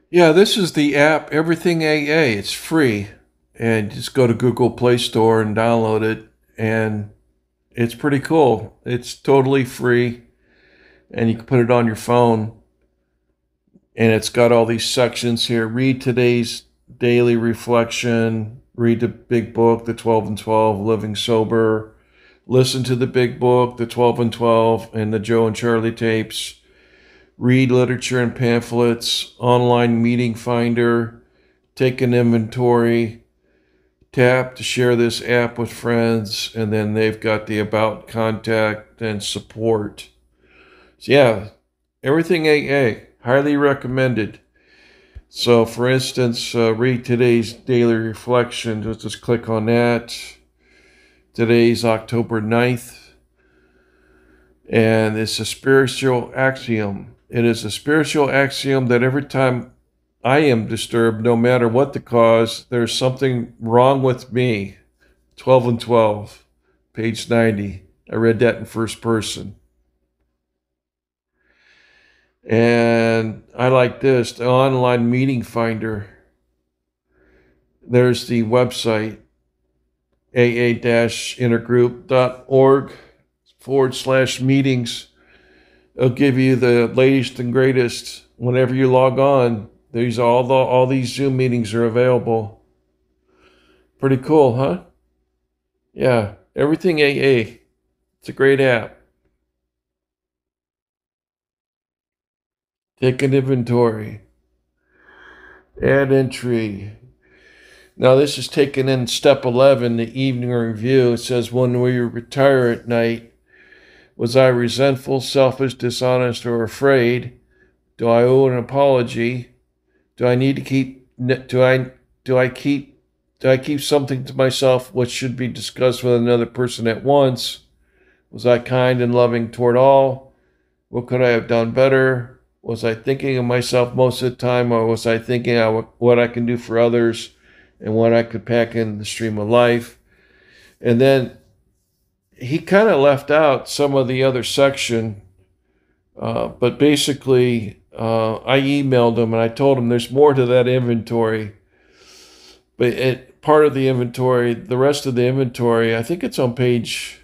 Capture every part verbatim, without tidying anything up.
Yeah, this is the app, Everything A A. It's free. And just go to Google Play Store and download it. And it's pretty cool. It's totally free. And you can put it on your phone. And it's got all these sections here. Read today's daily reflection. Read the big book, The twelve and twelve, Living Sober. Listen to the big book, The twelve and twelve, and the Joe and Charlie tapes. Read literature and pamphlets, online meeting finder, take an inventory, tap to share this app with friends, and then they've got the about, contact, and support. So yeah, Everything A A, highly recommended. So for instance, uh, read today's daily reflection. Just, just click on that. Today's October ninth, and it's a spiritual axiom. It is a spiritual axiom that every time I am disturbed, no matter what the cause, there's something wrong with me. twelve and twelve, page ninety. I read that in first person. And I like this, the online meeting finder. There's the website, aa-intergroup.org forward slash meetings. It'll give you the latest and greatest whenever you log on. These all the all these Zoom meetings are available. Pretty cool, huh? Yeah, Everything A A. It's a great app. Take an inventory. Add entry. Now this is taken in step eleven, the evening review. It says, when we retire at night, was I resentful, selfish, dishonest, or afraid? Do I owe an apology? Do I need to keep, do I, do I keep, do I keep something to myself which should be discussed with another person at once? Was I kind and loving toward all? What could I have done better? Was I thinking of myself most of the time, or was I thinking of what I can do for others and what I could pack in the stream of life? And then he kind of left out some of the other section, uh, but basically uh, I emailed him and I told him there's more to that inventory. But it, part of the inventory, the rest of the inventory, I think it's on page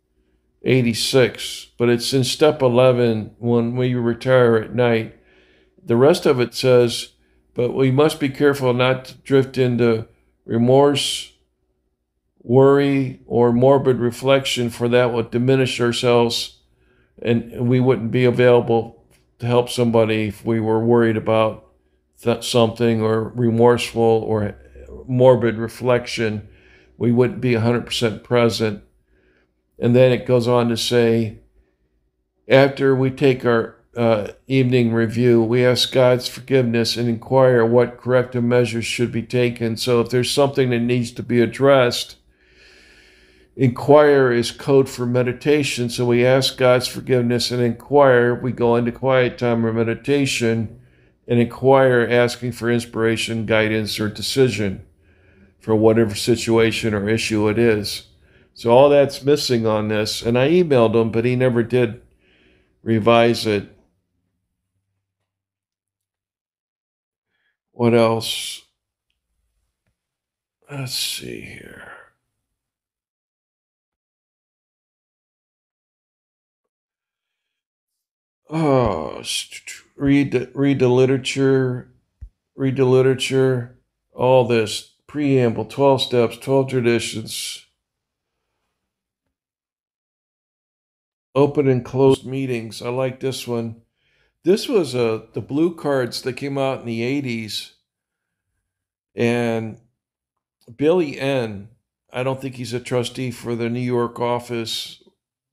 eighty-six, but it's in step eleven, when we retire at night. The rest of it says, but we must be careful not to drift into remorse, worry, or morbid reflection, for that would diminish ourselves and we wouldn't be available to help somebody if we were worried about something, or remorseful or morbid reflection. We wouldn't be one hundred percent present. And then it goes on to say, after we take our uh, evening review, we ask God's forgiveness and inquire what corrective measures should be taken. So if there's something that needs to be addressed, inquire is code for meditation. So we ask God's forgiveness and inquire. We go into quiet time or meditation and inquire, asking for inspiration, guidance, or decision for whatever situation or issue it is. So all that's missing on this. And I emailed him, but he never did revise it. What else? Let's see here. Oh, read the, read the literature, read the literature, all this preamble, twelve steps, twelve traditions, open and closed meetings. I like this one. This was uh, the blue cards that came out in the eighties. And Billy N., I don't think he's a trustee for the New York office,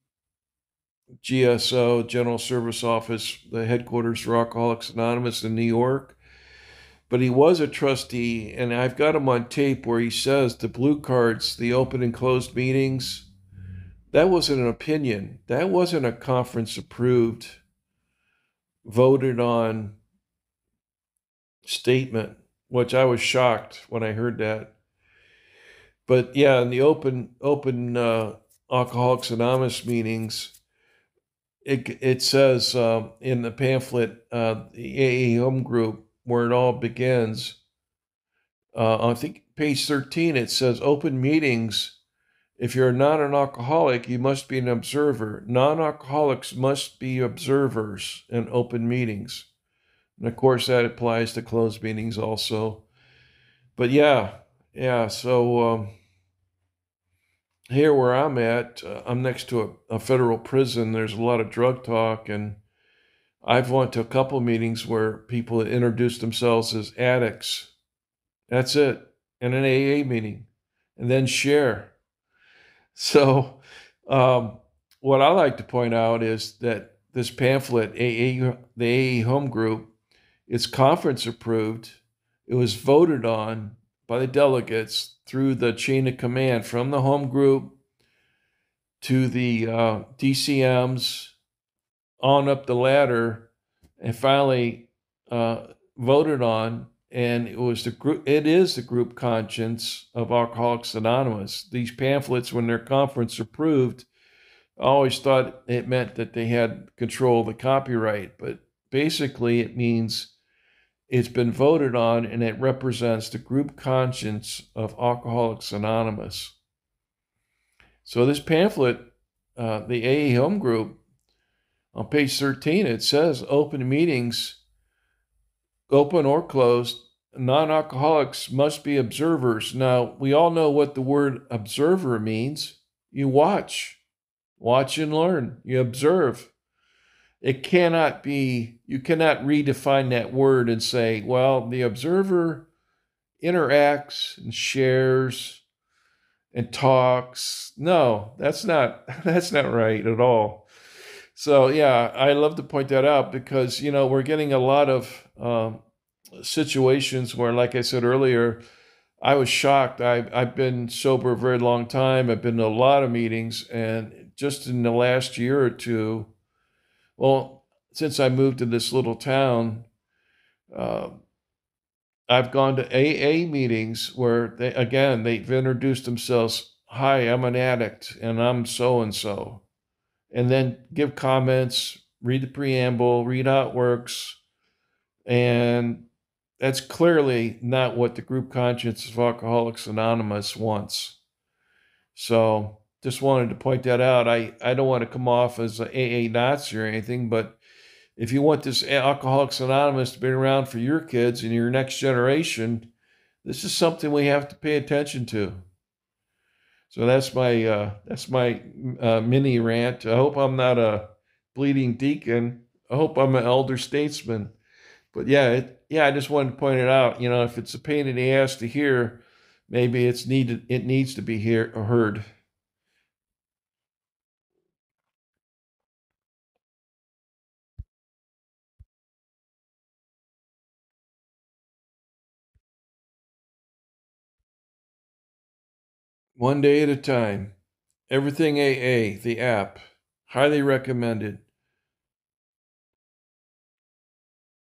G S O, General Service Office, the headquarters for Alcoholics Anonymous in New York. But he was a trustee, and I've got him on tape where he says the blue cards, the open and closed meetings, that wasn't an opinion. That wasn't a conference approved, voted on statement, which I was shocked when I heard that. But yeah, in the open open uh, Alcoholics Anonymous meetings, it it says uh, in the pamphlet, uh, the A A Home Group, where it all begins. Uh, I think page thirteen, it says open meetings. If you're not an alcoholic, you must be an observer. Non-alcoholics must be observers in open meetings. And of course, that applies to closed meetings also. But yeah, yeah. So um, here where I'm at, uh, I'm next to a, a federal prison. There's a lot of drug talk, and I've went to a couple meetings where people introduce themselves as addicts. That's it, in an A A meeting, and then share. So, um, what I like to point out is that this pamphlet, A A, the A A Home Group, it's conference approved. It was voted on by the delegates through the chain of command from the home group to the uh, D C Ms on up the ladder, and finally uh, voted on. And it was the group. It is the group conscience of Alcoholics Anonymous. These pamphlets, when they're conference approved, I always thought it meant that they had control of the copyright, but basically it means it's been voted on and it represents the group conscience of Alcoholics Anonymous. So this pamphlet, uh, the A A Home Group, on page thirteen, it says open meetings, open or closed, non-alcoholics must be observers. Now, we all know what the word observer means. You watch, watch and learn. You observe. It cannot be, you cannot redefine that word and say, well, the observer interacts and shares and talks. No, that's not, that's not right at all. So yeah, I love to point that out because, you know, we're getting a lot of um, situations where, like I said earlier, I was shocked. I, I've been sober a very long time. I've been to a lot of meetings, and just in the last year or two, well, since I moved to this little town, uh, I've gone to A A meetings where they, again, they've introduced themselves. Hi, I'm an addict and I'm so and so. And then give comments, read the preamble, read how it works. And that's clearly not what the group conscience of Alcoholics Anonymous wants. So just wanted to point that out. I, I don't want to come off as an A A Nazi or anything, but if you want this Alcoholics Anonymous to be around for your kids and your next generation, this is something we have to pay attention to. So that's my uh, that's my uh, mini rant. I hope I'm not a bleeding deacon. I hope I'm an elder statesman. But yeah, it, yeah, I just wanted to point it out. You know, if it's a pain in the ass to hear, maybe it's needed. It needs to be hear, heard. One day at a time. Everything A A, the app, highly recommended.